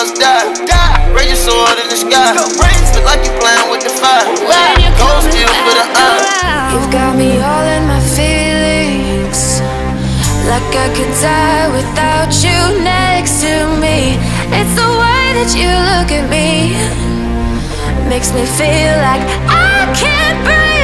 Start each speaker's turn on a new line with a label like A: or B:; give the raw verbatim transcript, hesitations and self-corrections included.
A: must die. Raise your sword in the sky. Feel like you playing with the fire. Cold steel for the eye.
B: You've got me all in my feelings, like I could die without you next to me. It's the way that you look at me, makes me feel like I can't breathe.